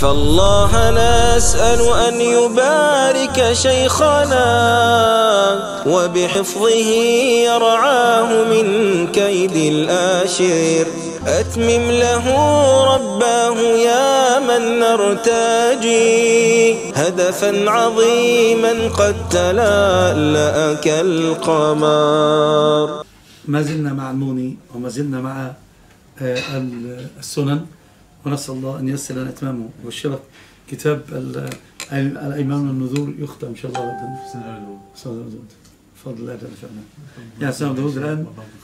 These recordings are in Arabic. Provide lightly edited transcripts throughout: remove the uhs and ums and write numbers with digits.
فالله نسأل أن يبارك شيخنا وبحفظه يرعاه من كيد الآشر. أتمم له رباه يا من نرتجي هدفا عظيما قد تلألأ كالقمر. ما زلنا مع الموني وما زلنا مع السنن، ونسأل الله أن ييسر لنا إتمامه. وبشرك كتاب الأيمان والنذور يختم إن شاء الله غدا. بفضل الله جل وعلا. يا سلام داود الآن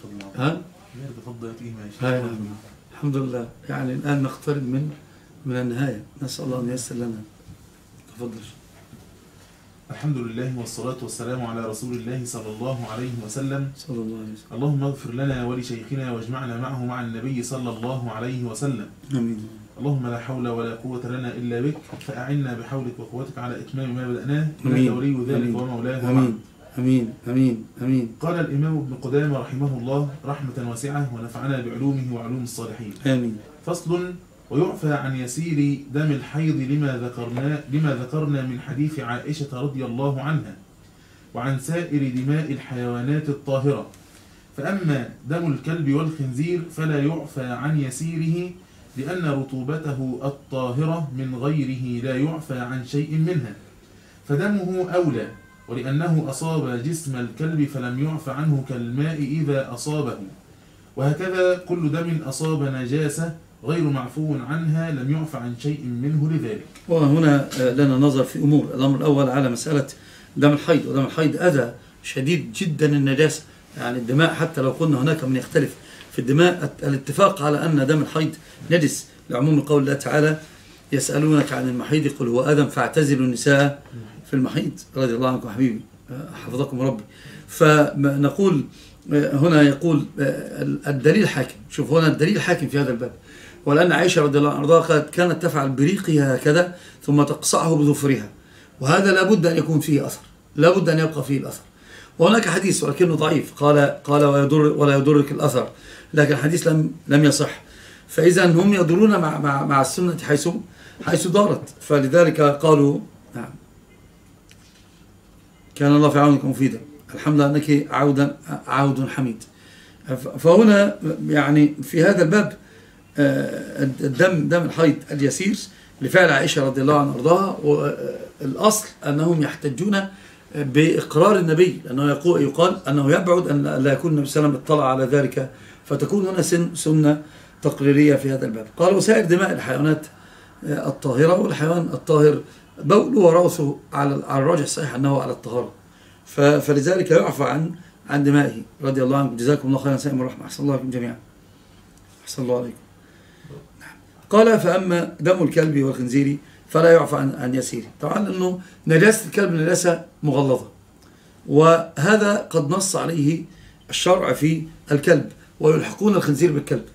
الحمد لله، يعني الآن نقترب من النهاية. نسأل الله أن ييسر لنا. تفضل. الحمد لله والصلاة والسلام على رسول الله صلى الله عليه وسلم. صلى الله عليه وسلم. اللهم اغفر لنا ولشيخنا واجمعنا معه مع النبي صلى الله عليه وسلم. آمين. اللهم لا حول ولا قوة لنا إلا بك، فأعنا بحولك وقوتك على إتمام ما بدأناه، آمين. إنك ولي ذلك ومولاه. آمين آمين آمين آمين. قال الإمام ابن قدامة رحمه الله رحمة واسعة ونفعنا بعلومه وعلوم الصالحين. آمين. فصل: ويعفى عن يسير دم الحيض لما ذكرنا من حديث عائشة رضي الله عنها، وعن سائر دماء الحيوانات الطاهرة. فأما دم الكلب والخنزير فلا يعفى عن يسيره، لأن رطوبته الطاهرة من غيره لا يعفى عن شيء منها، فدمه أولى، ولأنه أصاب جسم الكلب فلم يعفى عنه كالماء إذا أصابه. وهكذا كل دم أصاب نجاسة غير معفو عنها لم يعفى عن شيء منه لذلك. وهنا لنا نظر في أمور. الأمر الأول على مسألة دم الحيض، ودم الحيض أذى شديد جدا النجاسة، يعني الدماء حتى لو قلنا هناك من يختلف في الدماء، الاتفاق على أن دم الحيض نجس لعموم قول الله تعالى: يسألونك عن المحيض قل هو أذى فاعتزلوا النساء في المحيض. رضي الله عنكم حبيبي، حفظكم ربي. فنقول هنا يقول الدليل حاكم. شوف هنا الدليل حاكم في هذا الباب. ولأن عائشة رضي الله عنها كانت تفعل بريقها هكذا ثم تقصعه بظفرها، وهذا لابد أن يكون فيه أثر، لابد أن يبقى فيه الأثر. وهناك حديث ولكنه ضعيف قال ولا يضرك الأثر، لكن الحديث لم يصح. فإذا هم يضرون مع السنة حيث دارت، فلذلك قالوا نعم. كان الله في عونك مفيدا. الحمد لله أنك عود حميد. فهنا يعني في هذا الباب دم الحيض اليسير لفعل عائشة رضي الله عنها وارضاها، والأصل أنهم يحتجون بإقرار النبي، لأنه يقال أنه يبعد أن لا يكون النبي صلى الله عليه وسلم اطلع على ذلك، فتكون هنا سنة تقريرية في هذا الباب. قال: وسائر دماء الحيوانات الطاهرة، والحيوان الطاهر بوله وروثه على الراجح الصحيح أنه على الطهارة، فلذلك يعفى عن دمائه. رضي الله عنكم، جزاكم الله خيرا سائم الرحمة. أحسن الله عليكم جميعا. أحسن الله عليكم. قال: فأما دم الكلب والخنزير فلا يعفى عن يسيره. طبعا أنه نجاسة الكلب نجاسة مغلظة، وهذا قد نص عليه الشرع في الكلب، ويلحقون الخنزير بالكلب،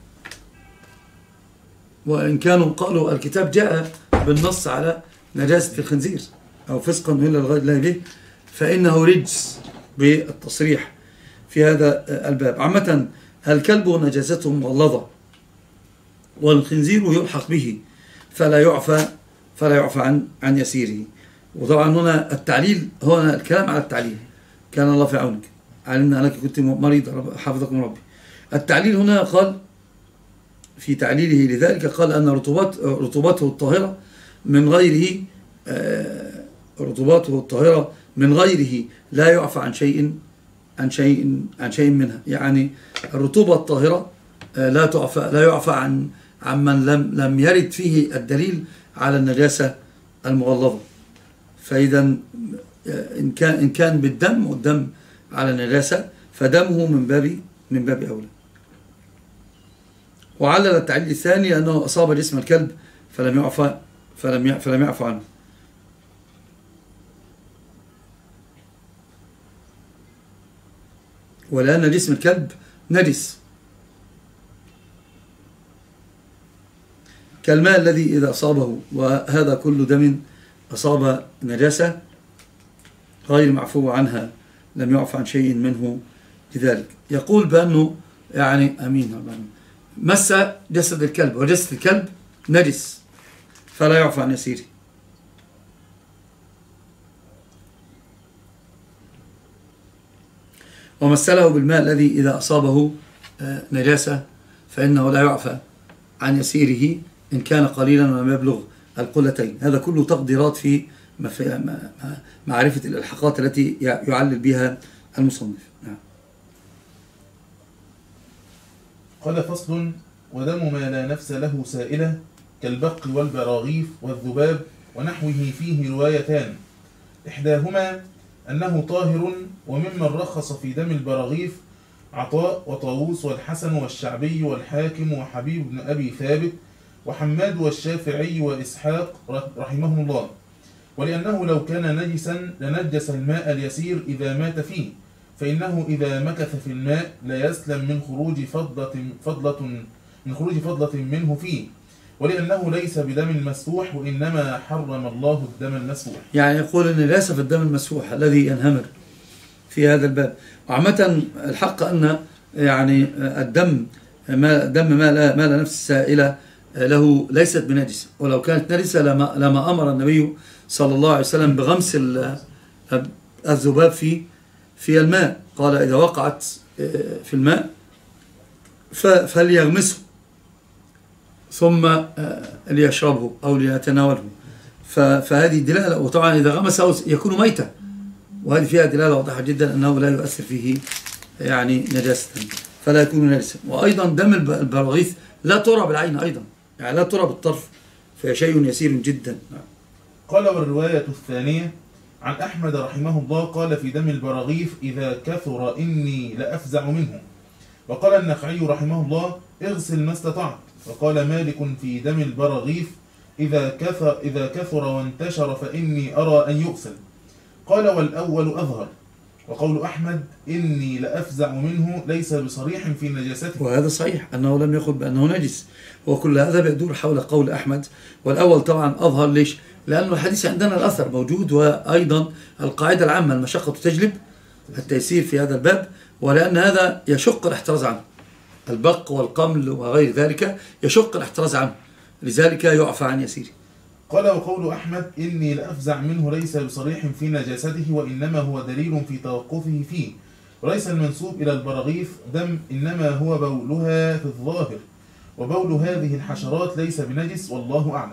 وإن كانوا قالوا الكتاب جاء بالنص على نجاسة الخنزير أو فسقا إلا لغير الله به فإنه رجس بالتصريح في هذا الباب. عامة الكلب نجاسته مغلظة، والخنزير يلحق به فلا يعفى عن يسيره. وطبعا هنا التعليل، هنا الكلام على التعليل. كان الله في عونك، علمنا أنك كنت مريض حفظكم ربي. التعليل هنا قال في تعليله لذلك، قال أن رطوبته الطاهرة من غيره لا يعفى عن شيء منها. يعني الرطوبة الطاهرة لا يعفى عن من لم يرد فيه الدليل على النجاسة المغلظة. فإذا إن كان بالدم والدم على النجاسة فدمه من باب أولى. وعلل التعليل الثاني أنه أصاب جسم الكلب فلم يعفى عنه. ولأن جسم الكلب نجس كالماء الذي إذا أصابه، وهذا كل دم أصاب نجاسة غير معفو عنها لم يعفى عن شيء منه لذلك. يقول بأنه يعني أمين مس جسد الكلب، وجسد الكلب نجس، فلا يعفى عن يسيره. ومثله بالماء الذي إذا أصابه نجاسة فإنه لا يعفى عن يسيره إن كان قليلا ولم يبلغ القلتين. هذا كله تقديرات في معرفة الإلحاقات التي يعلل بها المصنف. قال فصل: ودم ما لا نفس له سائلة كالبق والبراغيث والذباب ونحوه فيه روايتان، إحداهما أنه طاهر، وممن رخص في دم البراغيث عطاء وطاووس والحسن والشعبي والحاكم وحبيب بن أبي ثابت وحماد والشافعي وإسحاق رحمهم الله، ولأنه لو كان نجسا لنجس الماء اليسير إذا مات فيه، فإنه إذا مكث في الماء لا يسلم من خروج فضلة منه فيه، ولأنه ليس بدم مسفوح، وإنما حرم الله الدم المسفوح. يعني يقول أن ليس في الدم المسفوح الذي ينهمر في هذا الباب. وعامة الحق أن يعني الدم ما لا نفس سائلة له ليست بنجسة، ولو كانت نجسة لما أمر النبي صلى الله عليه وسلم بغمس الذباب في الماء. قال إذا وقعت في الماء فليغمسه ثم ليشربه أو ليتناوله. فهذه دلالة. وطبعا إذا غمسه يكون ميتا، وهذه فيها دلالة واضحة جدا أنه لا يؤثر فيه يعني نجاسة، فلا يكون نجسا. وأيضا دم البراغيث لا ترى بالعين أيضا، يعني لا ترى بالطرف، فهي شيء يسير جدا. قال: والرواية الثانية عن أحمد رحمه الله قال في دم البراغيث إذا كثر إني لأفزع منه. وقال النخعي رحمه الله: اغسل ما استطعت. وقال مالك في دم البراغيث إذا كثر وانتشر فإني أرى أن يغسل. قال: والأول أظهر. وقول أحمد إني لأفزع منه ليس بصريح في نجاسته. وهذا صحيح أنه لم يقل بأنه نجس، وكل هذا بيدور حول قول أحمد. والأول طبعا أظهر. ليش؟ لأن الحديث عندنا الأثر موجود، وأيضا القاعدة العامة المشقة تجلب التيسير في هذا الباب، ولأن هذا يشق الاحتراز عنه، البق والقمل وغير ذلك يشق الاحتراز عنه، لذلك يعفى عن يسيره. قال: وقول أحمد إني لأفزع منه ليس بصريح في نجاسته، وإنما هو دليل في توقفه فيه، وليس المنسوب إلى البراغيث دم، إنما هو بولها في الظاهر، وبول هذه الحشرات ليس بنجس، والله أعلم.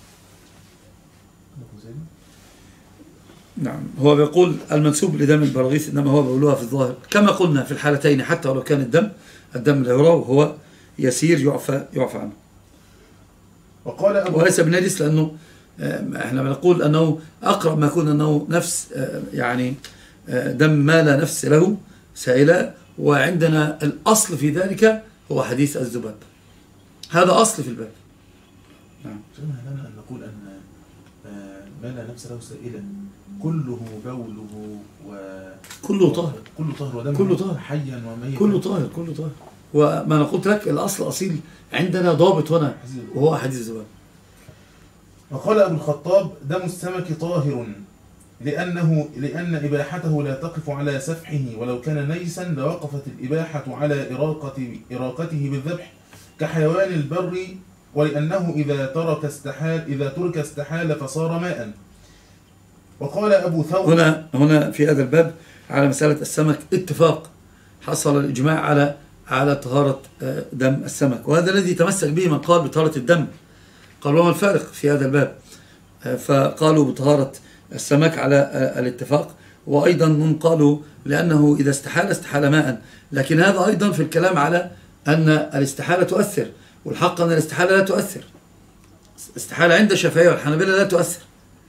نعم، هو بيقول المنسوب لدم البراغيث إنما هو بولها في الظاهر، كما قلنا في الحالتين، حتى ولو كان الدم لا يرى وهو يسير يعفى عنه. وقال وليس بنجس، لأنه احنا بنقول أنه أقرب ما يكون أنه نفس يعني دم ما لا نفس له سائلة، وعندنا الأصل في ذلك هو حديث الذباب، هذا أصل في الباب. نعم. لنا أن نقول أن ما لا نفس له سائلة كله بوله كله طاهر، كله طاهر حيا وميتا، كله طاهر. وما أنا قلت لك الأصل أصيل عندنا ضابط هنا وهو حديث الذباب. وقال أبو الخطاب: دم السمك طاهر لأن إباحته لا تقف على سفحه، ولو كان نجسا لوقفت الإباحة على إراقته بالذبح كحيوان البر، ولأنه إذا ترك استحال فصار ماء. وقال أبو ثور: هنا في هذا الباب على مسألة السمك اتفاق، حصل الإجماع على طهارة دم السمك، وهذا الذي تمسك به من قال بطهارة الدم. قالوا ما الفارق في هذا الباب؟ فقالوا بطهارة السمك على الاتفاق، وأيضا هم قالوا لأنه إذا استحال ماء. لكن هذا أيضا في الكلام على أن الاستحالة تؤثر، والحق أن الاستحالة لا تؤثر. استحالة عند الشافعية والحنابلة لا تؤثر.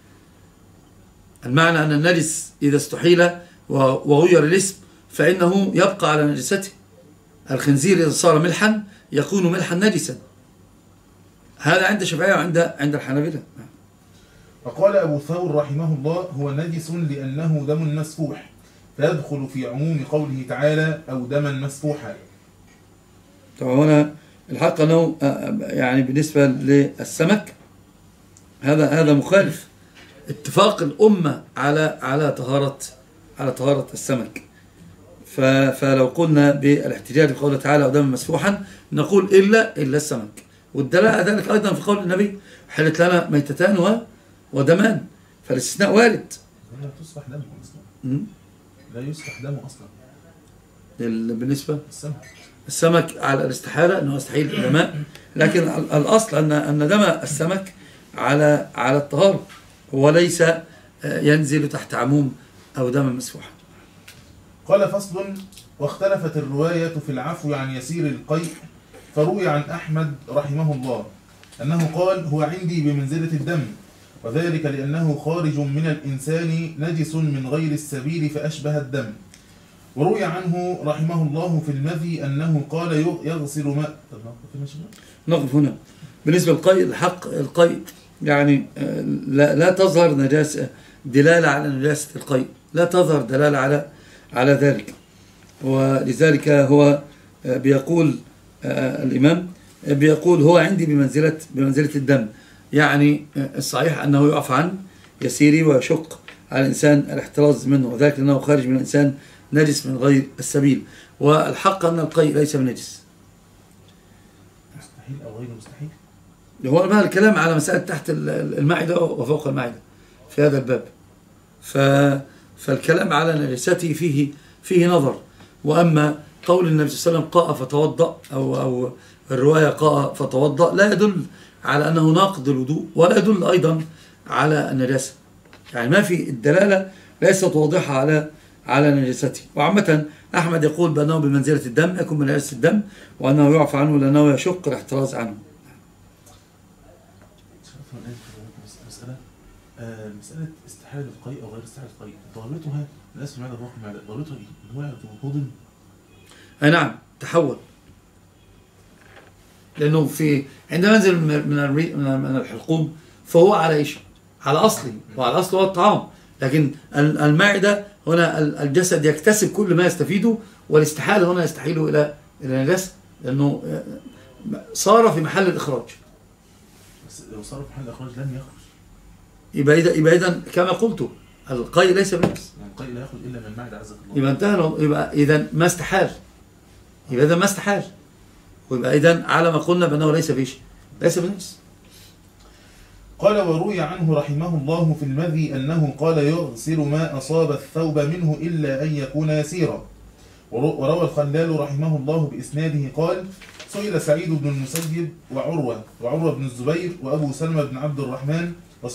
المعنى أن النجس إذا استحيل وغير الاسم فإنه يبقى على نجسته. الخنزير إذا صار ملحا يكون ملحا نجسا، هذا عند الشافعية وعند الحنابلة. وقال أبو ثور رحمه الله: هو نجس لأنه دم مسفوح، فيدخل في عموم قوله تعالى أو دما مسفوحا. طبعا هنا الحق أنه يعني بالنسبة للسمك هذا مخالف اتفاق الأمة على طهارة السمك. فلو قلنا بالاحتجاج بقوله تعالى أو دما مسفوحا نقول إلا السمك، والدلالة على ذلك أيضا في قول النبي حلت لنا ميتتان ودمان، فالاستثناء وارد. لا تصبح دمه أصلا، لا يصبح دمه أصلا. بالنسبة السمك، السمك على الاستحالة أنه يستحيل الدماء، لكن الأصل أن دم السمك على الطهارة، هو ليس ينزل تحت عموم أو دم مسفوح. قال فصل: واختلفت الرواية في العفو عن يسير القيء، فروي عن أحمد رحمه الله أنه قال: هو عندي بمنزلة الدم، وذلك لأنه خارج من الإنسان نجس من غير السبيل فأشبه الدم. وروي عنه رحمه الله في المذي أنه قال يغسل ماء. نقف هنا. بالنسبة للقيء، الحق القيء يعني لا تظهر نجاسة دلالة على نجاسة القيء، لا تظهر دلالة على ذلك، ولذلك هو بيقول الإمام بيقول هو عندي بمنزلة الدم، يعني الصحيح أنه يعفى عن يسيري ويشق على الإنسان الاحتراز منه، وذلك لأنه خارج من الإنسان نجس من غير السبيل. والحق أن القيء ليس بنجس. مستحيل أو غير مستحيل؟ هو بقى الكلام على مسألة تحت المعدة وفوق المعدة في هذا الباب، فالكلام على نجاسته فيه نظر. وأما قول النبي صلى الله عليه وسلم قاء فتوضأ أو الرواية قاء فتوضأ لا يدل على أنه ناقض الوضوء، ولا يدل أيضا على النجاسة، يعني ما في الدلالة ليست واضحة على نجاسته. وعامة أحمد يقول بأنه بمنزلة الدم، يكون من نجاسة الدم، وأنه يعفى عنه لأنه يشق الاحتراز عنه. مسألة استحالة القيء أو غير استحالة القيء، ضابطها الناس في المعدة فوق المعدة، ضابطها إيه؟ هو هضم؟ أي نعم، تحول، لأنه عندما ينزل من الحلقوم فهو على إيش؟ على أصله، وعلى أصله هو الطعام. لكن المعدة هنا الجسد يكتسب كل ما يستفيده، والاستحالة هنا يستحيله إلى النجاسة، لأنه صار في محل الإخراج. بس لو صار في محل الإخراج لن يخرج. يبقى إذا كما قلت القيء ليس بنجس، يعني القيء لا يخرج إلا من المعدة عزك الله. يبقى انتهى، يبقى إذا ما استحال، ويبقى إذا على ما قلنا بأنه ليس بنجس. قال: وروي عنه رحمه الله في المذي أنه قال يغسل ما أصاب الثوب منه إلا أن يكون يسيرا. وروى الخلال رحمه الله بإسناده قال: سئل سعيد بن المسيب وعروة بن الزبير وأبو سلمة بن عبد الرحمن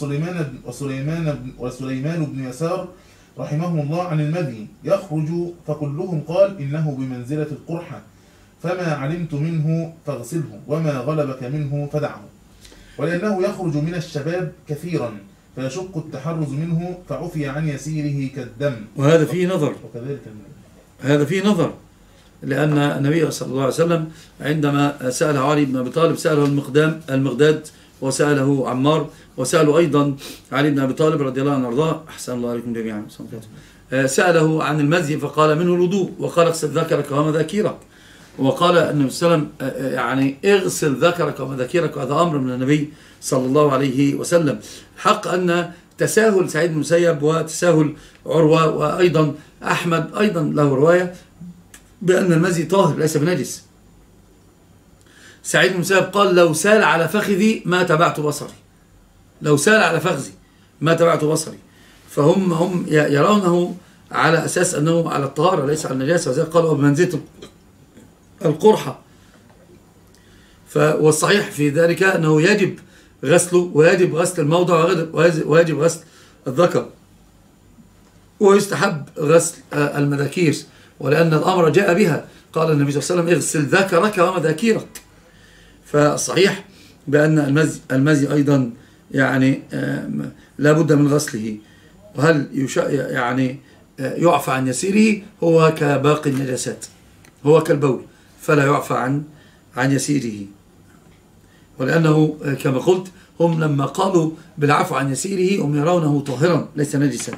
وسليمان بن يسار رحمهم الله عن المذي يخرج، فكلهم قال إنه بمنزلة القرحة، فما علمت منه فاغسله، وما غلبك منه فدعه، ولأنه يخرج من الشباب كثيرا فيشق التحرز منه، فعفي عن يسيره كالدم. وهذا فيه نظر، وكذلك هذا فيه نظر، لأن النبي صلى الله عليه وسلم عندما سأل علي بن أبي طالب سأله المقداد، وسأله عمار، وسأله أيضا علي بن أبي طالب رضي الله عنه وارضاه، أحسن الله عليكم جميعا، سأله عن المذي فقال منه الوضوء، وقال اغسل ذكرك ومذاكيرك، وقال النبي صلى الله عليه وسلم يعني اغسل ذكرك ومذاكيرك، وهذا أمر من النبي صلى الله عليه وسلم. حق أن تساهل سعيد بن المسيب وتساهل عروة وأيضا أحمد أيضا له رواية بأن المذي طاهر ليس بنجس. سعيد بن المسيب قال لو سال على فخذي ما تبعت بصري، لو سال على فخذي ما تبعت بصري. فهم يرونه على أساس أنه على الطهارة ليس على النجاسة، وذلك قالوا بمنزلة القرحة. والصحيح في ذلك أنه يجب غسله، ويجب غسل الموضع، ويجب غسل الذكر، ويستحب غسل المذاكير، ولأن الأمر جاء بها، قال النبي صلى الله عليه وسلم اغسل ذكرك ومذاكيرك. فالصحيح بأن المزي أيضا يعني لا بد من غسله. وهل يعني يعفى عن يسيره؟ هو كباقي النجاسات، هو كالبول، فلا يعفى عن يسيره، ولأنه كما قلت هم لما قالوا بالعفو عن يسيره هم يرونه طاهرا ليس نجسا.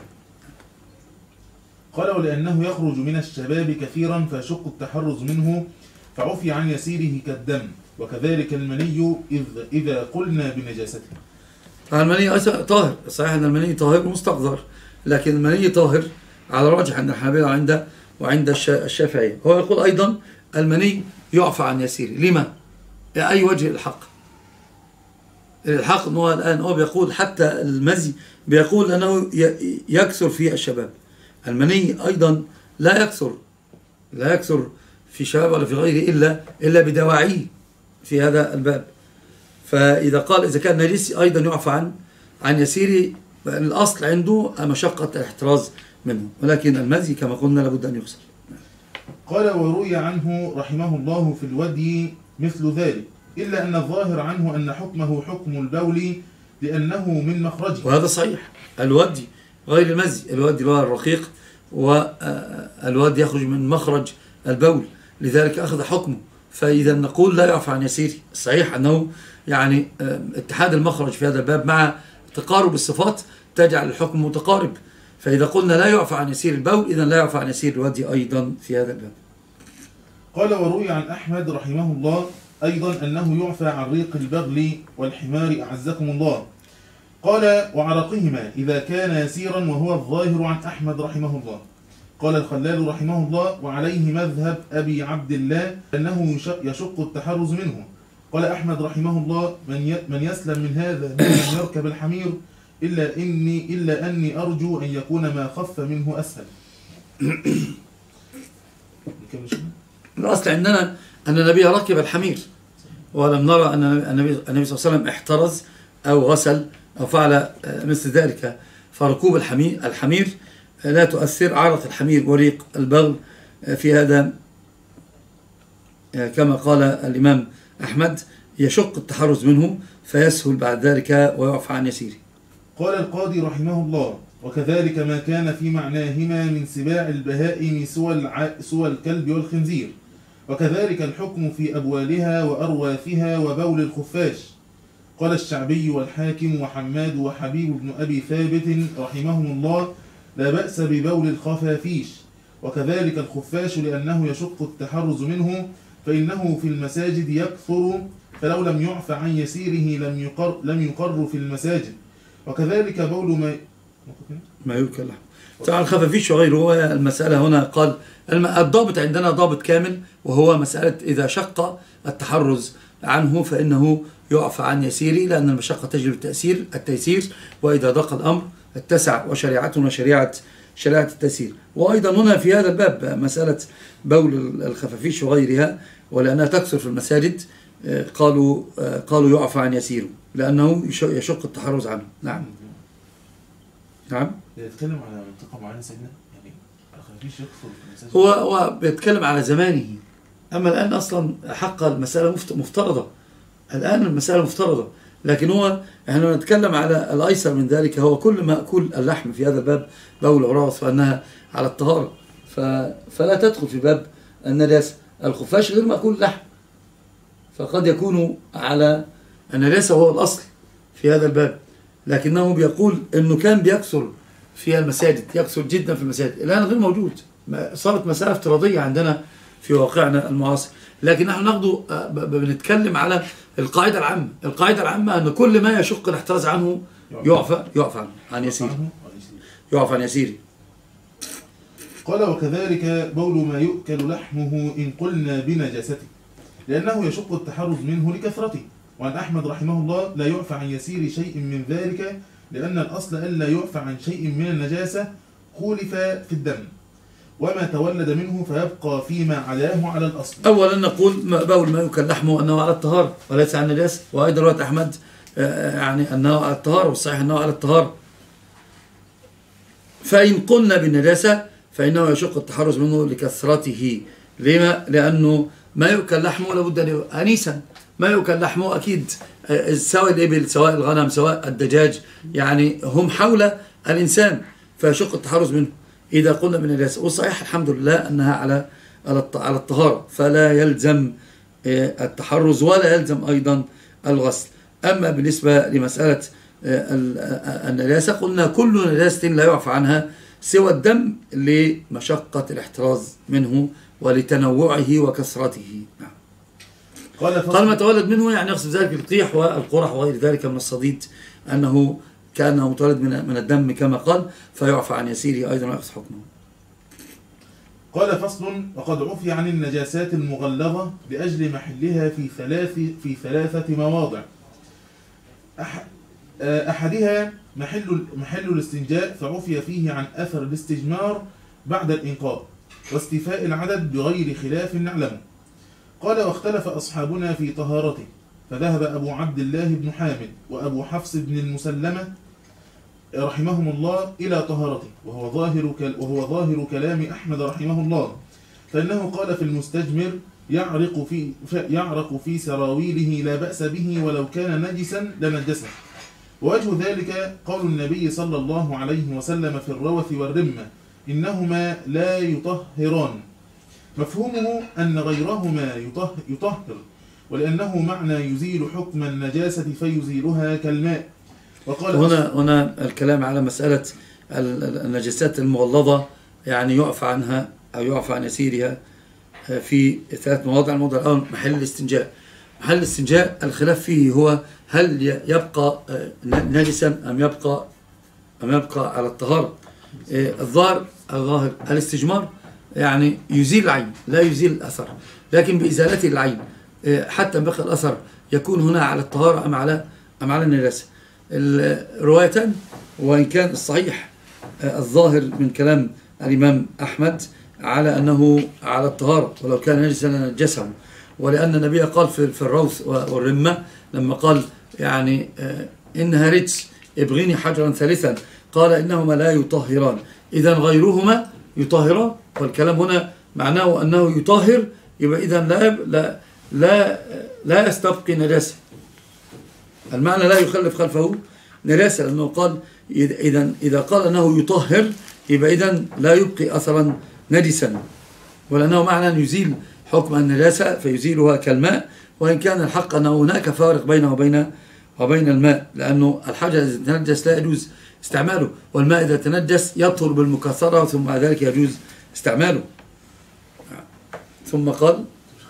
قال: ولأنه يخرج من الشباب كثيرا فيشق التحرز منه، فعفي عن يسيره كالدم، وكذلك المني إذا قلنا بنجاسته. المني طاهر، صحيح أن المني طاهر مستقذر، لكن المني طاهر على راجح عند الحنابلة وعند الشافعية. هو يقول أيضا المني يعفى عن يسيره. لما؟ أي وجه الحق؟ الحق أنه الآن هو بيقول حتى المزي بيقول أنه يكثر في الشباب. المني أيضا لا يكثر في شباب ولا في غيره إلا بدواعيه في هذا الباب. فإذا قال إذا كان نجس أيضا يعفى عن يسيره، الأصل عنده مشقة الاحتراز منه، ولكن المزي كما قلنا لابد أن يغسل. قال وروي عنه رحمه الله في الودي مثل ذلك، إلا أن الظاهر عنه أن حكمه حكم البول لأنه من مخرجه. وهذا صحيح. الودي غير المزي، الودي هو الرقيق، والودي يخرج من مخرج البول، لذلك أخذ حكمه. فإذا نقول لا يعفى عن يسيره. الصحيح أنه يعني اتحاد المخرج في هذا الباب مع تقارب الصفات تجعل الحكم متقارب. فإذا قلنا لا يعفى عن يسير البول، إذا لا يعفى عن يسير الودي أيضا في هذا الباب. قال وروي عن أحمد رحمه الله أيضا أنه يعفى عن ريق البغل والحمار أعزكم الله. قال وعرقهما إذا كان يسيرا، وهو الظاهر عن أحمد رحمه الله. قال الخلال رحمه الله وعليه مذهب أبي عبد الله أنه يشق التحرز منه. قال أحمد رحمه الله من يسلم من هذا ممن يركب الحمير إلا أني أرجو أن يكون ما خف منه أسهل. الأصل عندنا أن النبي ركب الحمير، ولم نرى أن النبي صلى الله عليه وسلم احترز أو غسل أو فعل مثل ذلك. فركوب الحمير لا تؤثر. عرق الحمير وريق البغل في هذا كما قال الإمام أحمد يشق التحرز منه فيسهل بعد ذلك ويعفى عن يسيره. قال القاضي رحمه الله وكذلك ما كان في معناهما من سباع البهائم سوى الكلب والخنزير، وكذلك الحكم في أبوالها وأرواثها وبول الخفاش. قال الشعبي والحاكم وحماد وحبيب بن أبي ثابت رحمهم الله لا بأس ببول الخفافيش، وكذلك الخفاش لأنه يشق التحرز منه، فإنه في المساجد يكثر، فلو لم يعف عن يسيره لم يقر في المساجد. وكذلك بول ما يؤكل لحم. طبعا الخفافيش وغيره. هو المسألة هنا قال الضابط عندنا ضابط كامل، وهو مسألة إذا شق التحرز عنه فإنه يعفى عن يسيره، لأن المشقة تجلب التيسير، وإذا ضاق الأمر اتسع، وشريعتنا شريعة التيسير. وأيضا هنا في هذا الباب مسألة بول الخفافيش وغيرها، ولأنها تكثر في المساجد قالوا يعفى عن يسيره لأنه يشق التحرز عنه. نعم. يتكلم على منطقة معينة سيدنا، يعني الخفافيش يكثر في المساجد. هو بيتكلم على زمانه، أما الآن أصلا حق المسألة مفترضة. الآن المسألة مفترضة، لكن احنا نتكلم على الأيسر من ذلك، هو كل مأكول اللحم في هذا الباب بول عراس، فأنها على الطهارة، فلا تدخل في باب النجاسة. الخفاش غير مأكول اللحم، فقد يكون على النجاسة وهو الأصل في هذا الباب، لكنه بيقول أنه كان بيكثر في المساجد، يكثر جدا في المساجد. الآن غير موجود، صارت مسألة افتراضية عندنا في واقعنا المعاصر. لكن نحن بنتكلم على القاعدة العامة. القاعدة العامة أن كل ما يشق الاحتراز عنه يعفى عن يسيره. قال وكذلك بول ما يؤكل لحمه إن قلنا بنجاسته، لأنه يشق التحرز منه لكثرته. وعن أحمد رحمه الله لا يعفى عن يسير شيء من ذلك، لأن الأصل ألا يعفى عن شيء من النجاسة خولف في الدم، وما تولد منه فيبقى فيما علاه على الأصل. أولا نقول بول ما يؤكل لحمه أنه على الطهارة وليس عن النجاسة، وأيضا رواية أحمد يعني أنه على الطهارة، والصحيح أنه على الطهارة. فإن قلنا بالنجاسة فإنه يشق التحرز منه لكثرته. لما؟ لأنه ما يؤكل لحمه لابد أن أنيسا، ما يؤكل لحمه أكيد سواء الإبل سواء الغنم سواء الدجاج، يعني هم حول الإنسان، فيشق التحرز منه إذا قلنا بالنجاسة. والصحيح الحمد لله أنها على الطهارة، فلا يلزم التحرز ولا يلزم أيضا الغسل. أما بالنسبة لمسألة النجاسة قلنا كل نجاسة لا يعفى عنها سوى الدم لمشقة الاحتراز منه ولتنوعه وكثرته. قال ما تولد منه يعني يقصد ذلك القيح والقرح وغير ذلك من الصديد، أنه كان متولد من الدم كما قال، فيعفى عن يسيره أيضا ويأخذ حكمه. قال فصل وقد عفي عن النجاسات المغلظة لأجل محلها في ثلاثة مواضع. أحدها محل الاستنجاء، فعفي فيه عن أثر الاستجمار بعد الإنقاء واستيفاء العدد بغير خلاف نعلمه. قال: واختلف أصحابنا في طهارته، فذهب أبو عبد الله بن حامد وأبو حفص بن المسلمة رحمهم الله إلى طهارته، وهو ظاهر كلام أحمد رحمه الله، فإنه قال في المستجمر: يعرق في سراويله لا بأس به ولو كان نجسا لنجسه. ووجه ذلك قول النبي صلى الله عليه وسلم في الروث والرمة: إنهما لا يطهران. مفهومه أن غيرهما يطهر، ولأنه معنى يزيل حكم النجاسة فيزيلها كالماء. وقال هنا الكلام على مسألة النجاسات المغلظة، يعني يعفى عنها أو يعفى عن يسيرها في 3 مواضع. الموضع الأول محل الاستنجاء. محل الاستنجاء الخلاف فيه هو هل يبقى نجسا أم يبقى على الطهارة. الظاهر الاستجمار يعني يزيل العين لا يزيل الأثر، لكن بإزالة العين حتى بقى الأثر يكون هنا على الطهارة أم على النجاسة. الروايتان، وإن كان الصحيح الظاهر من كلام الإمام أحمد على أنه على الطهارة ولو كان نجسا لنجسه، ولأن النبي قال في الروث والرمة لما قال يعني إنها رجس ابغيني حجرا ثالثا، قال إنهما لا يطهران، إذا غيرهما يطهران. والكلام هنا معناه أنه يطهر، يبقى إذا لا يستبقي نجاسة. المعنى لا يخلف خلفه نجاسة، لأنه قال إذا قال أنه يطهر يبقى إذن لا يبقي أثرا نجسا، ولأنه معنى أن يزيل حكم النجاسة فيزيلها كالماء، وإن كان الحق أنه هناك فارق بينه وبين الماء، لأنه الحجر إذا تنجس لا يجوز استعماله، والماء إذا تنجس يطهر بالمكثرة ثم بعد ذلك يجوز استعماله. ثم قال: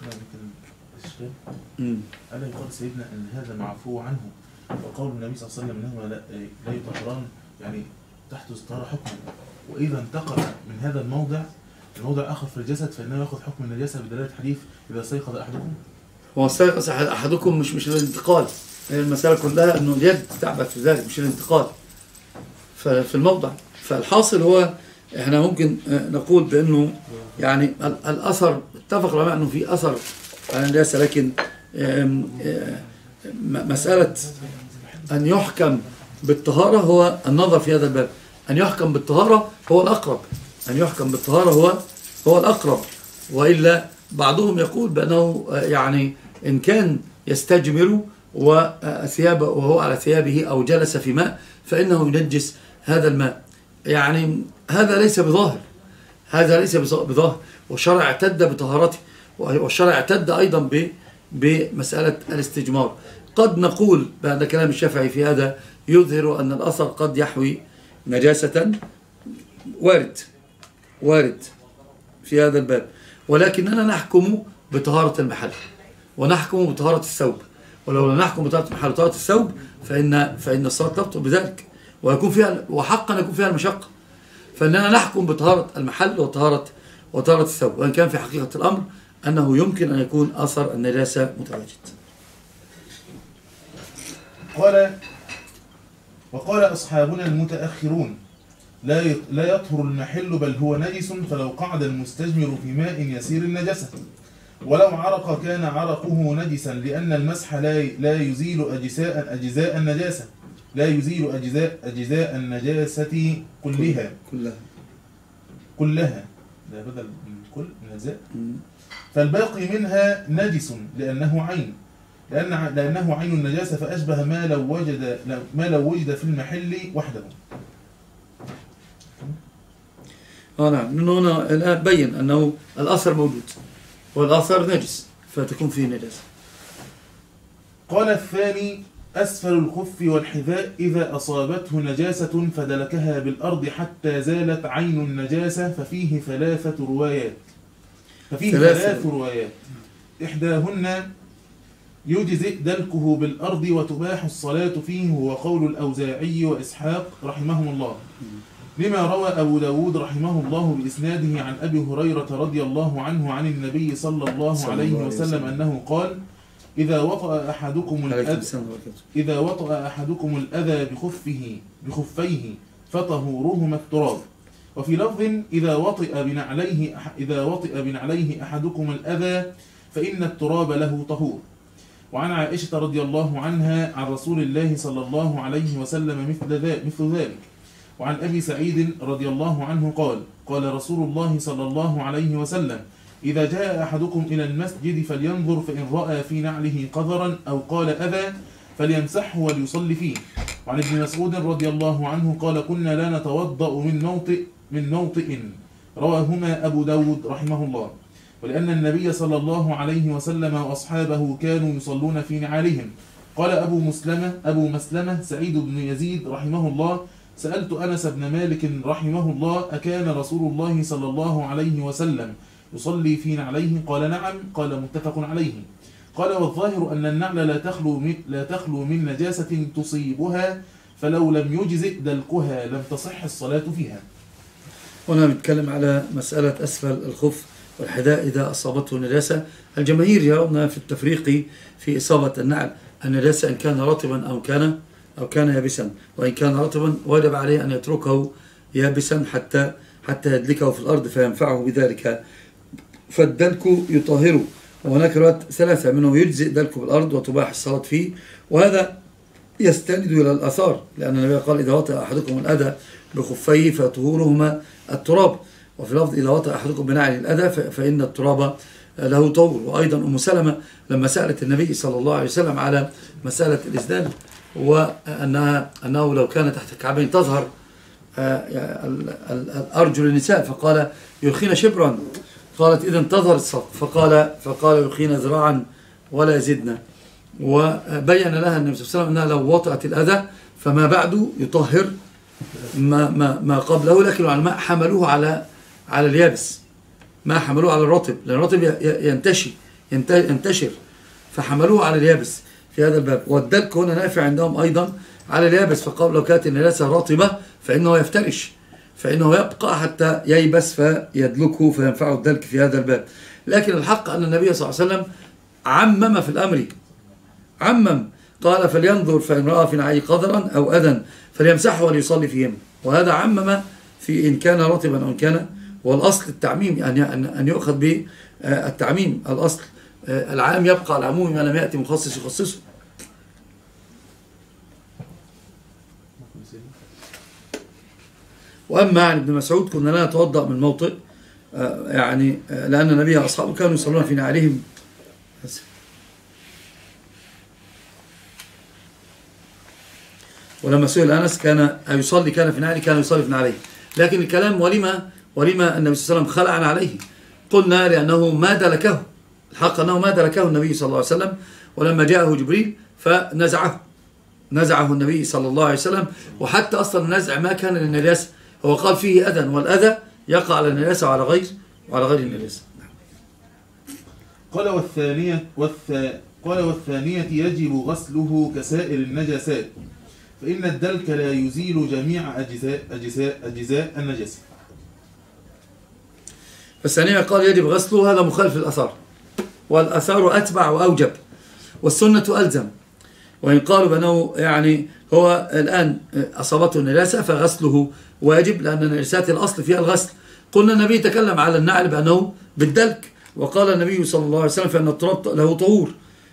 ألا يقال سيدنا أن هذا معفو عنه، وقول النبي صلى الله عليه وسلم أنهما لا يطهران يعني تحت استطار حكم، وإذا انتقل من هذا الموضع آخر في الجسد فإنه يأخذ حكم النجاسة بدلالة حديث إذا استيقظ أحدكم. هو استيقظ أحدكم مش الانتقال، هي المسألة كلها أنه اليد تعبت في ذلك مش الانتقال في الموضع. فالحاصل هو احنا ممكن نقول بأنه يعني الأثر اتفق العلماء أنه في أثر على النجاسة، لكن مسألة أن يحكم بالطهارة هو النظر في هذا الباب. أن يحكم بالطهارة هو الأقرب، أن يحكم بالطهارة هو الأقرب، وإلا بعضهم يقول بأنه يعني إن كان يستجمر وهو على ثيابه أو جلس في ماء فإنه ينجس هذا الماء. يعني هذا ليس بظاهر، والشرع اعتد بطهارته، والشرع اعتد أيضا بمسألة الاستجمار. قد نقول بعد كلام الشافعي في هذا يظهر أن الأثر قد يحوي نجاسة، وارد في هذا الباب، ولكننا نحكم بطهارة المحل ونحكم بطهارة الثوب، ولو لم نحكم بطهارة المحل وطهارة الثوب فإن الصلاة تبطل بذلك، وحقا يكون فيها المشقة. فإننا نحكم بطهارة المحل وطهارة الثوب، وإن كان في حقيقة الأمر أنه يمكن أن يكون أثر النجاسة متواجد. وقال أصحابنا المتأخرون: لا يطهر المحل بل هو نجس، فلو قعد المستجمر في ماء يسير النجسة، ولو عرق كان عرقه نجسا، لأن المسح لا يزيل أجزاء النجاسة، لا يزيل أجزاء النجاسة كلها ده بدل من كل من أجزاء، فالباقي منها نجس لأنه عين النجاسة، فأشبه ما لو وجد في المحل وحده. نعم، من هنا الآن بين أنه الأثر موجود والأثر نجس فتكون فيه نجاسة. قال الثاني: أسفل الخف والحذاء إذا أصابته نجاسة فدلكها بالأرض حتى زالت عين النجاسة، ففيه ثلاث روايات. إحداهن يجزئ دلكه بالأرض وتباح الصلاة فيه، هو قول الأوزاعي وإسحاق رحمهم الله، لما روى أبو داود رحمه الله بإسناده عن أبي هريرة رضي الله عنه عن النبي صلى الله عليه وسلم أنه قال: إذا وطأ أحدكم الأذى بخفيه فطهورهما التراب. وفي لفظ إذا وطئ بنعليه أحدكم الأذى فإن التراب له طهور. وعن عائشة رضي الله عنها عن رسول الله صلى الله عليه وسلم مثل ذلك. وعن أبي سعيد رضي الله عنه قال قال رسول الله صلى الله عليه وسلم إذا جاء أحدكم إلى المسجد فلينظر فإن رأى في نعله قذرا أو قال أذى فليمسحه وليصلي فيه. وعن ابن مسعود رضي الله عنه قال كنا لا نتوضأ من موطئ رواهما أبو داود رحمه الله. ولأن النبي صلى الله عليه وسلم وأصحابه كانوا يصلون في نعالهم. قال أبو مسلمة سعيد بن يزيد رحمه الله سألت أنس بن مالك رحمه الله أكان رسول الله صلى الله عليه وسلم يصلي في نعليه؟ قال نعم. قال متفق عليه. قال والظاهر أن النعل لا تخلو من نجاسة تصيبها فلو لم يجزئ دلكها لم تصح الصلاة فيها. هنا بنتكلم على مسألة أسفل الخف والحذاء إذا أصابته نجاسة. الجماهير يرون في التفريق في إصابة النعل النجاسة إن كان رطبا أو كان يابسا. وإن كان رطبا وجب عليه أن يتركه يابسا حتى يدلكه في الأرض فينفعه بذلك، فالدلك يطهره. وهناك روايات ثلاثة منه يجزئ دلك بالأرض وتباح الصلاة فيه، وهذا يستند إلى الآثار، لأن النبي قال إذا وطئ أحدكم الأذى بخفيه فطهورهما التراب. وفي لفظ إذا وطئ أحدكم بنعل الأذى فإن التراب له طهور. وأيضا أم سلمة لما سألت النبي صلى الله عليه وسلم على مسألة الإسدال وأنه لو كان تحت الكعبين تظهر الأرجل النساء فقال يرخين شبرا، قالت إذن تظهر الساق، فقال يرخين ذراعا ولا يزدنا. وبين لها النبي صلى الله عليه وسلم أنها لو وطأت الأذى فما بعده يطهر ما قبله، لكن العلماء حملوه على اليابس، ما حملوه على الرطب، لأن الرطب ينتشر فحملوه على اليابس في هذا الباب. والدلك هنا نافع عندهم أيضا على اليابس، فقالوا لو كانت النجاسة رطبة فإنه يفترش، فإنه يبقى حتى ييبس فيدلكه فينفعه الدلك في هذا الباب. لكن الحق أن النبي صلى الله عليه وسلم عمم في الأمر، قال فلينظر فإن رأى في نعيه قذرا أو أذى فليمسحه وليصلي فيهما. وهذا عمم في إن كان رطبا أو إن كان، والأصل التعميم أن يؤخذ بالتعميم. الأصل العام يبقى على العموم ما لم يأتي مخصص يخصصه. وأما عن ابن مسعود كنا لا نتوضأ من موطئ، يعني لأن النبي وأصحابه كانوا يصلون في نعالهم. ولما سئل أنس كان في نعله، كان يصلي في نعله. لكن الكلام ولما النبي صلى الله عليه وسلم خلعنا عليه؟ قلنا لأنه ما دلكه، الحق أنه ما دلكه النبي صلى الله عليه وسلم، ولما جاءه جبريل فنزعه النبي صلى الله عليه وسلم. وحتى أصلا النزع ما كان للنجاسة، هو قال فيه أذى، والأذى يقع على النجاسة وعلى غير النجاسة. قال والثانية يجب غسله كسائر النجاسات، فإن الدلك لا يزيل جميع أجزاء النجاسة. فالثانية قال يجب غسله، هذا مخالف للأثار، والأثار أتبع وأوجب، والسنة ألزم. وإن قالوا بأنه يعني هو الآن أصابته النجاسة فغسله واجب، لأن النجاسات الأصل فيها الغسل. قلنا النبي تكلم على النعل بأنه بالدلك، وقال النبي صلى الله عليه وسلم فإن التراب له طهور،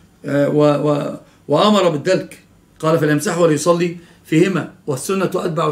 وأمر بالدلك، قال فليمسحه وليصلي فيهما. والسنة أتبع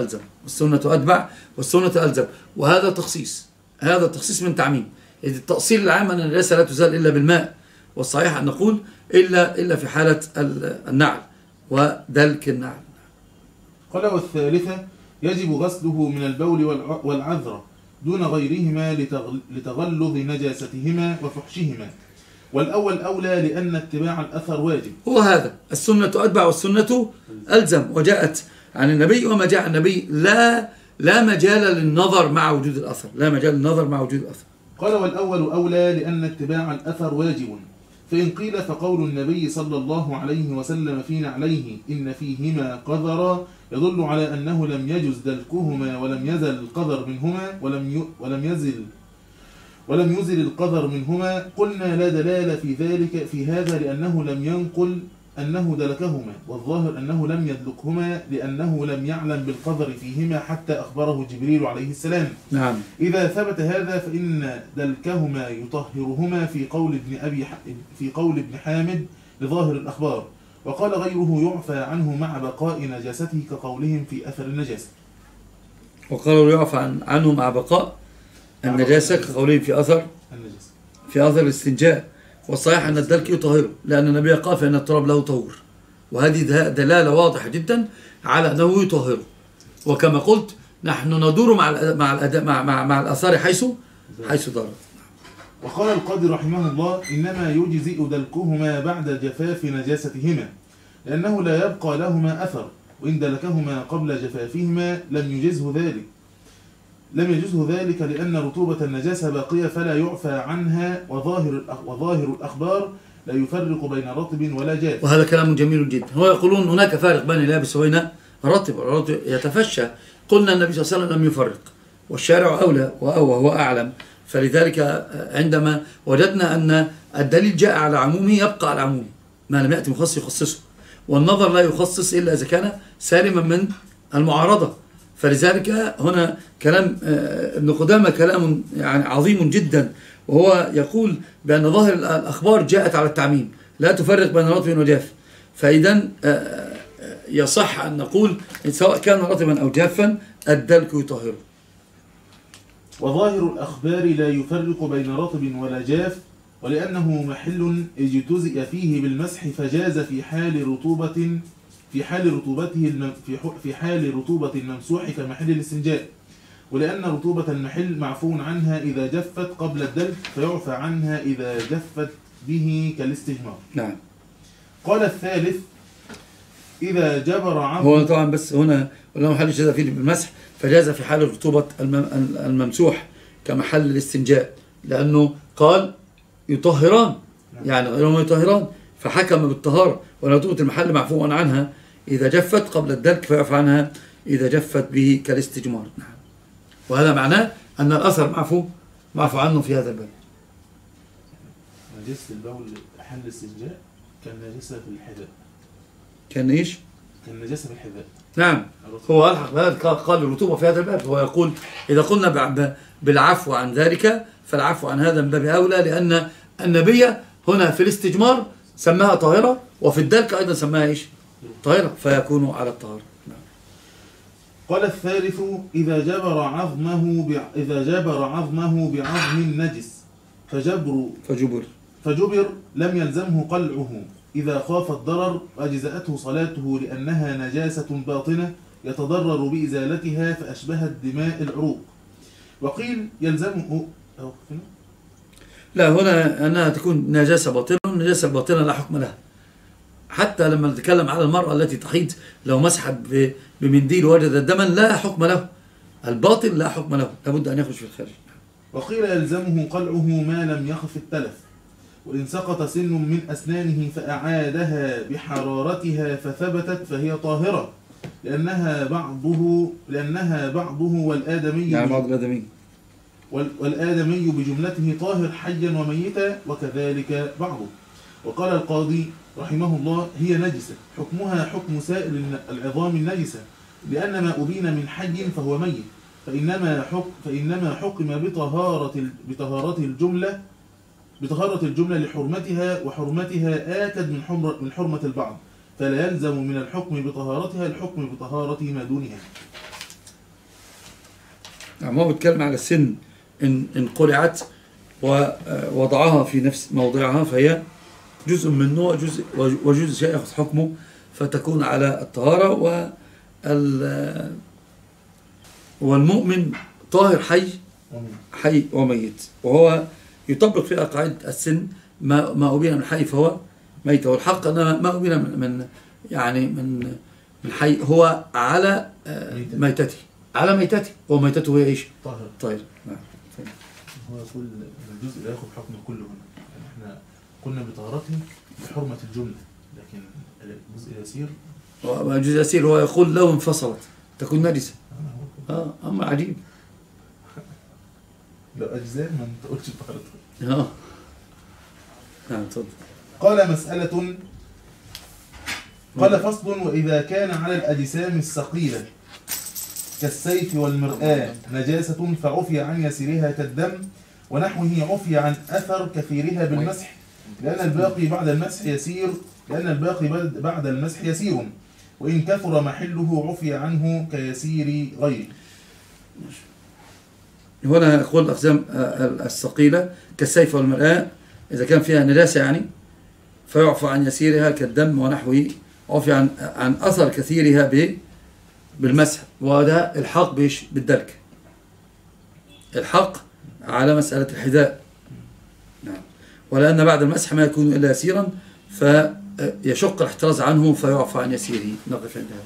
والسنة ألزم. وهذا تخصيص من تعميم. إذ التأصيل العام أن النجاسة لا تزال إلا بالماء، والصحيح أن نقول إلا في حالة النعل ودلك النعل. قال والثالثة يجب غسله من البول والعذرة دون غيرهما لتغلظ نجاستهما وفحشهما، والأول أولى لأن اتباع الأثر واجب. هو هذا السنة أتبع والسنة ألزم، وجاءت عن النبي، وما جاء عن النبي لا مجال للنظر مع وجود الأثر، قال والأول أولى لأن اتباع الأثر واجب. فإن قيل فقول النبي صلى الله عليه وسلم في نعليه إن فيهما قذرا يدل على أنه لم يجز دلكهما ولم يزل القذر منهما ولم يزل القذر منهما، قلنا لا دلالة في ذلك في هذا لأنه لم ينقل أنه دلكهما، والظاهر أنه لم يدلكهما لأنه لم يعلم بالقذر فيهما حتى أخبره جبريل عليه السلام. نعم. إذا ثبت هذا فإن دلكهما يطهرهما في قول ابن حامد لظاهر الأخبار، وقال غيره يعفى عنه مع بقاء نجاسته كقولهم في أثر النجاسة. وقالوا يعفى عنه مع بقاء النجاسة كقولهم في أثر النجاسة، في أثر الاستنجاء. والصحيح أن الدلك يطهره، لأن النبي قال فإن التراب له طهور، وهذه دلالة واضحة جدا على أنه يطهره. وكما قلت نحن ندور مع الآثار حيث دارت. وقال القاضي رحمه الله إنما يجزئ دلكهما بعد جفاف نجاستهما، لأنه لا يبقى لهما أثر، وإن دلكهما قبل جفافهما لم يجزه ذلك لأن رطوبة النجاسة باقية فلا يعفى عنها، وظاهر الأخبار لا يفرق بين رطب ولا جاف. وهذا كلام جميل جدا. هو يقولون هناك فارق بين اليابس وبين الرطب، والرطب يتفشى. قلنا النبي صلى الله عليه وسلم لم يفرق، والشارع أولى وهو أعلم. فلذلك عندما وجدنا أن الدليل جاء على عمومه يبقى على عمومه، ما لم يأتي مخصص يخصصه، والنظر لا يخصص إلا إذا كان سالما من المعارضة. فلذلك هنا كلام ابن قدامة كلام يعني عظيم جدا، وهو يقول بأن ظاهر الأخبار جاءت على التعميم لا تفرق بين رطب وجاف. فإذا يصح أن نقول سواء كان رطبا أو جافا الدلك يطهره. وظاهر الأخبار لا يفرق بين رطب ولا جاف، ولأنه محل اجتزئ فيه بالمسح فجاز في حال رطوبة الممسوح كمحل الاستنجاء، ولأن رطوبة المحل معفو عنها إذا جفت قبل الدلك فيعفى عنها إذا جفت به كالاستجمار. نعم. قال الثالث إذا جبر عظم. هو طبعا بس هنا ولو محل جاز فيه بالمسح فجاز في حال رطوبة الممسوح كمحل الاستنجاء، لأنه قال يطهران، يعني غيرهما يطهران، فحكم بالطهارة. ورطوبة المحل معفو عنها إذا جفت قبل الدلك فيعفى عنها إذا جفت به كالاستجمار. نعم. وهذا معناه أن الأثر معفو عنه في هذا الباب. نجاسة البول حل الاستنجاء كالنجاسة في الحذاء. كان إيش؟ كالنجاسة في الحذاء. نعم. هو ألحق بهذا قال الرطوبة في هذا الباب. هو يقول إذا قلنا بالعفو عن ذلك فالعفو عن هذا من باب أولى، لأن النبي هنا في الاستجمار سماها طاهرة، وفي الدلك أيضا سماها إيش؟ طاهرة، فيكون على الطهارة. نعم. قال الثالث إذا جبر عظمه بعظم نجس فجبر لم يلزمه قلعه إذا خاف الضرر، أجزأته صلاته لأنها نجاسة باطنة يتضرر بإزالتها فأشبهت دماء العروق. وقيل يلزمه لا، هنا أنها تكون نجاسة باطنة، والنجاسة الباطنة لا حكم لها. حتى لما نتكلم على المرأة التي تحيض لو مسحت بمنديل وجدت دما لا حكم له، الباطن لا حكم له، لابد أن يخرج في الخارج. وقيل يلزمه قلعه ما لم يخف التلف، وإن سقط سن من أسنانه فأعادها بحرارتها فثبتت فهي طاهرة، لأنها بعضه والآدمي، يعني بعض الآدمي والآدمي بجملته طاهر حيا وميتا وكذلك بعضه. وقال القاضي رحمه الله هي نجسة حكمها حكم سائر العظام النجسة، لأن ما أبين من حي فهو ميت، فإنما حكم بطهارة الجملة لحرمتها، وحرمتها آكد من حرمة البعض، فلا يلزم من الحكم بطهارتها الحكم بطهارة ما دونها. يعني هو بيتكلم على السن إن قلعت ووضعها في نفس موضعها فهي جزء منه وجزء يأخذ حكمه، فتكون على الطهارة. والمؤمن طاهر حي وميت، وهو يطبق فيها قاعدة السن ما أبين من حي فهو ميت. والحق أن ما أبين من حي هو على ميتته، وميتته هي إيش؟ طاهر. نعم. هو يقول الجزء لا يأخذ حكم كله هنا، يعني احنا قلنا بطهارته بحرمة الجملة، لكن الجزء اليسير الجزء اليسير هو يقول لو انفصلت تكون نجسة. أمر عجيب. لو أجزاء ما تقولش برضه. نعم اتفضل. قال مسألة، قال فصل: وإذا كان على الأجسام الثقيلة كالسيف والمرآة نجاسة فعفي عن يسيرها كالدم ونحوه عفي عن أثر كثيرها بالمسح لأن الباقي بعد المسح يسير وإن كثر محله عفي عنه كيسير غيره. هنا يقول الأقسام الثقيلة كالسيف والمرآة إذا كان فيها نجاسة يعني فيعفى عن يسيرها كالدم ونحوه عفي عن أثر كثيرها بالمسح. وده الحق بالدلك، الحق على مسألة الحذاء. نعم. ولأن بعد المسح ما يكون إلا يسيرا فيشق الاحتراز عنه فيعفى عن يسيره. نقف عندها.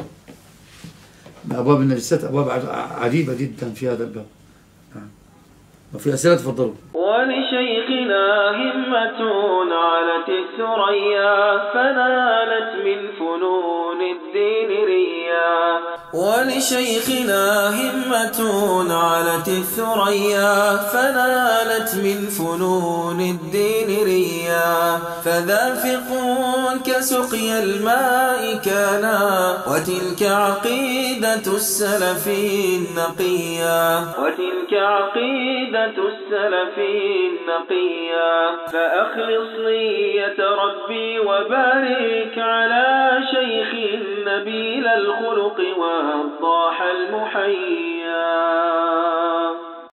أبواب النجاسات أبواب عجيبة جدا في هذا الباب. وفي أسئلة تفضلوا. ولشيخنا همة علت الثريا فنالت من فنون الدين ريا. ولشيخنا همة علت الثريا فنالت من فنون الدين ريا. فذا فقه كسقي الماء كان وتلك عقيدة السلف النقيا. وتلك عقيدة السلف النقيا. فأخلص نية ربي وبارك على شيخ نبيل الخلق والضاح المحيا.